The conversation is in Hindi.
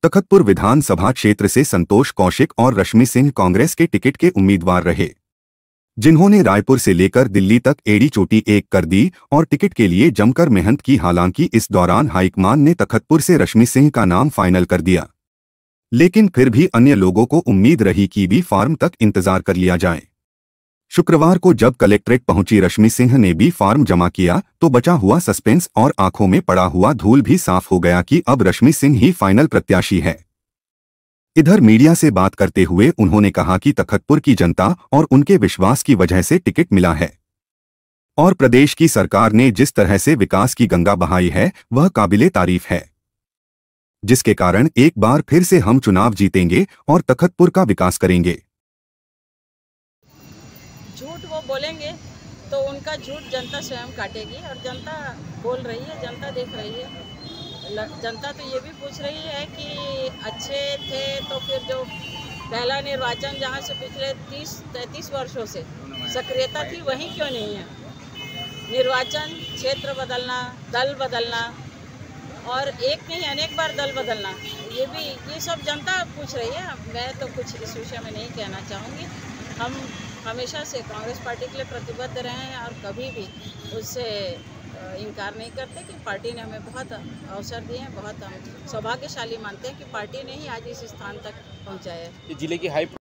तखतपुर विधानसभा क्षेत्र से संतोष कौशिक और रश्मि सिंह कांग्रेस के टिकट के उम्मीदवार रहे, जिन्होंने रायपुर से लेकर दिल्ली तक एड़ी चोटी एक कर दी और टिकट के लिए जमकर मेहनत की। हालांकि इस दौरान हाईकमान ने तखतपुर से रश्मि सिंह का नाम फाइनल कर दिया, लेकिन फिर भी अन्य लोगों को उम्मीद रही कि बी फार्म तक इंतजार कर लिया जाए। शुक्रवार को जब कलेक्ट्रेट पहुंची रश्मि सिंह ने बी फार्म जमा किया तो बचा हुआ सस्पेंस और आंखों में पड़ा हुआ धूल भी साफ हो गया कि अब रश्मि सिंह ही फाइनल प्रत्याशी है। इधर मीडिया से बात करते हुए उन्होंने कहा कि तखतपुर की जनता और उनके विश्वास की वजह से टिकट मिला है और प्रदेश की सरकार ने जिस तरह से विकास की गंगा बहाई है वह काबिले तारीफ है, जिसके कारण एक बार फिर से हम चुनाव जीतेंगे और तखतपुर का विकास करेंगे। झूठ वो बोलेंगे तो उनका झूठ जनता स्वयं काटेगी और जनता बोल रही है, जनता देख रही है। जनता तो ये भी पूछ रही है कि अच्छे थे तो फिर जो पहला निर्वाचन जहाँ से पिछले 30-33 वर्षों से सक्रियता थी वहीं क्यों नहीं है। निर्वाचन क्षेत्र बदलना, दल बदलना और एक नहीं अनेक बार दल बदलना, ये सब जनता पूछ रही है। मैं तो कुछ इस विषय में नहीं कहना चाहूँगी। हम हमेशा से कांग्रेस पार्टी के लिए प्रतिबद्ध रहे हैं और कभी भी उससे इनकार नहीं करते कि पार्टी ने हमें बहुत अवसर दिए हैं। बहुत हम सौभाग्यशाली मानते हैं कि पार्टी ने ही आज इस स्थान तक पहुँचाया है। जिले की हाई